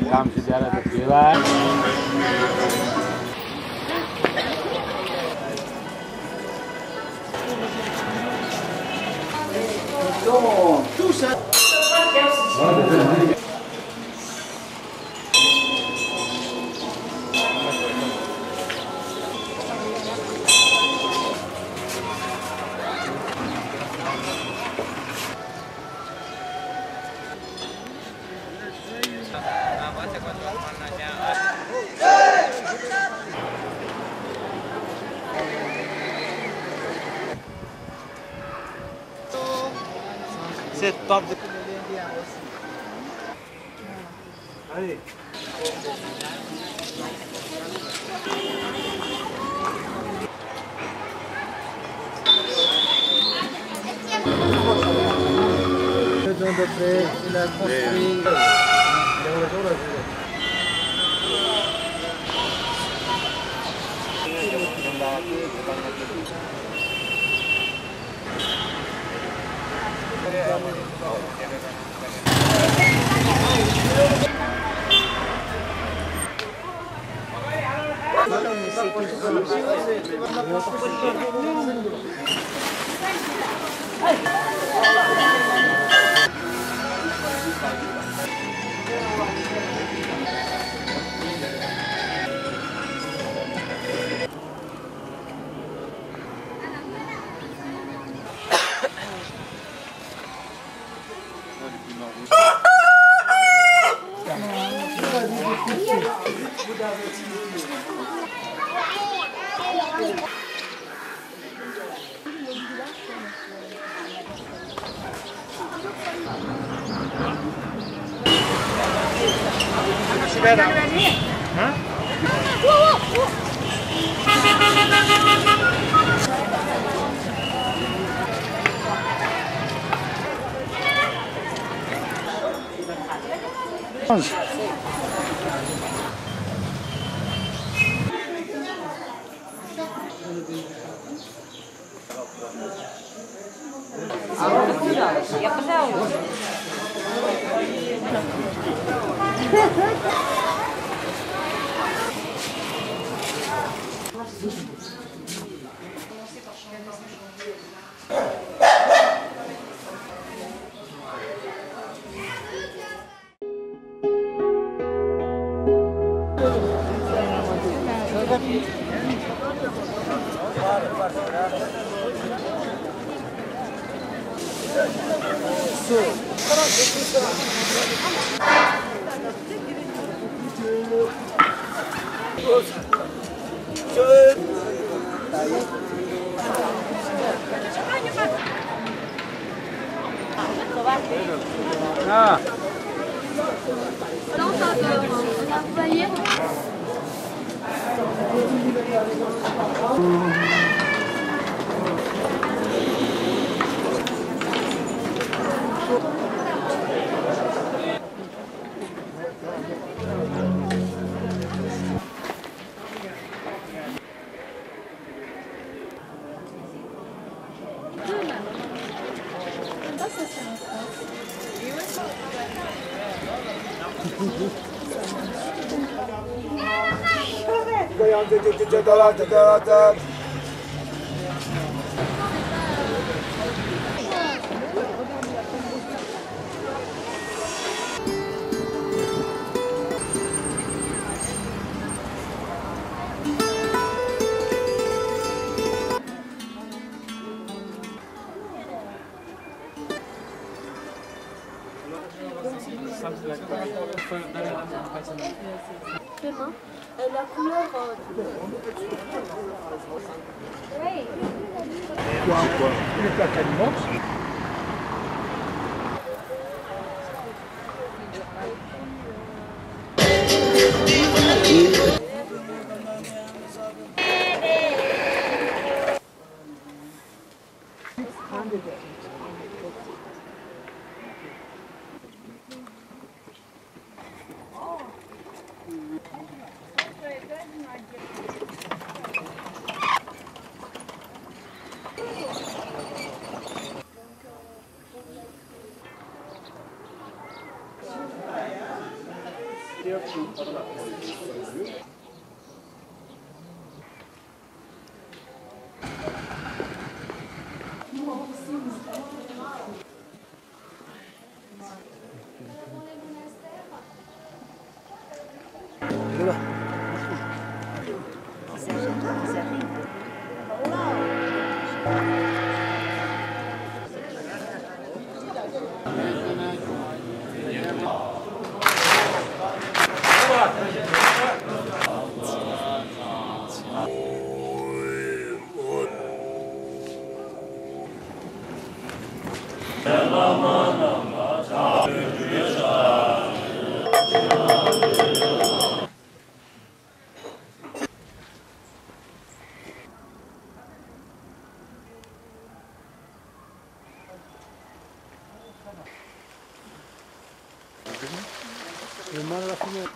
काम से ज़्यादा तो सेवा है। Tout ça. C'est top de... Allez. Il a construit... Huh? Я пожалуй. Ah. La couleur... Quoi? Les plaques aliments. Le mal à la fenêtre.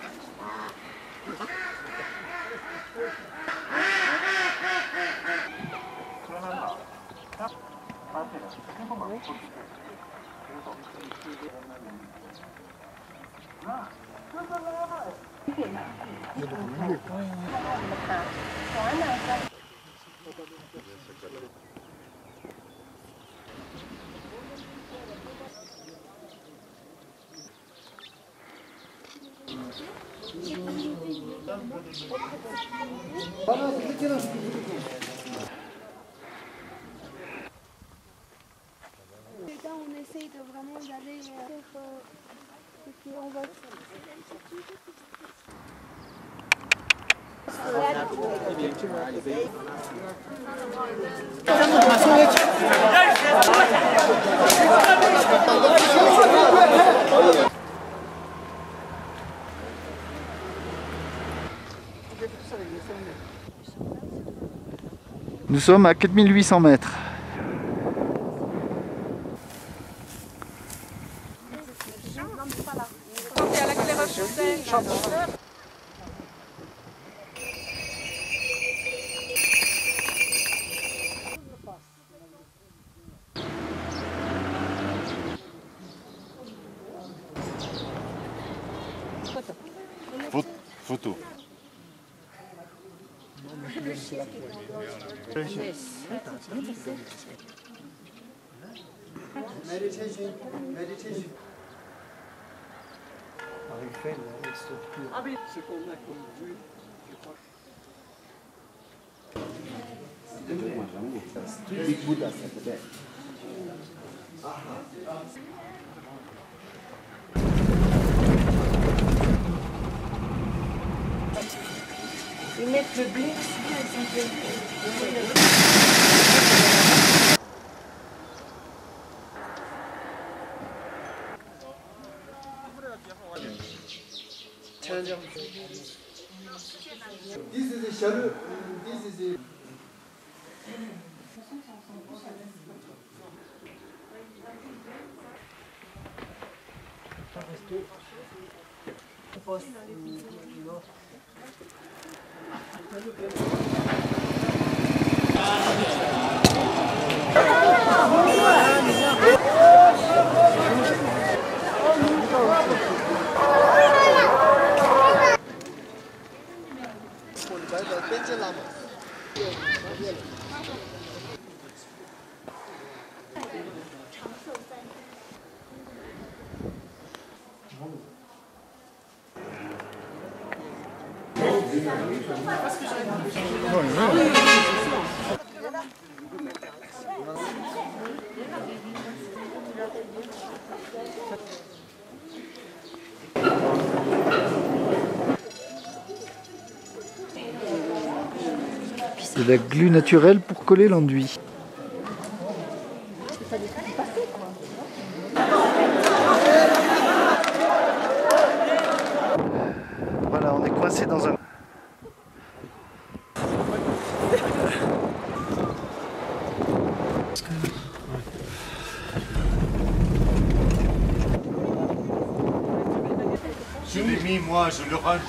Là, on essaye de vraiment d'aller et puis on va. Nous sommes à 4800 mètres. Photo. Meditation. Meditation. Il fait la structure. Ce qu'on a comme vue, je crois. Big Buddha at the back. Ils mettent le blé. This is a shadow. This is a. C'est de la glu naturelle pour coller l'enduit. Voilà, on est coincé dans un... Je l'ai mis, moi, je le range.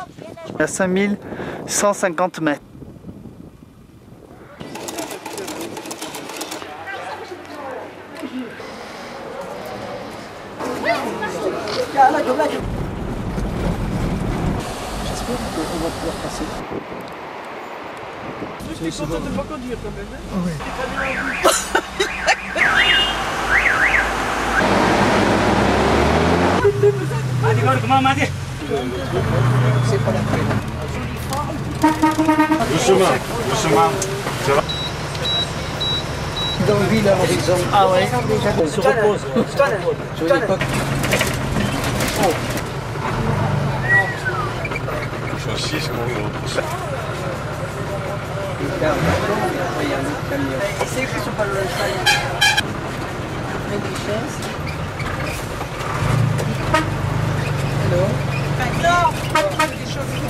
À 5150 mètres. J'espère qu'on va pouvoir passer. Tu es content de ne pas conduire quand même, hein? Oui. C'est pas la peine. Doucement, doucement. Ça va? Dans le ville, par exemple. Ah ouais, on se repose. Sur l'époque. Saucisse, gros. Essaye que ce soit pas le mets des chaises. Alors, des choses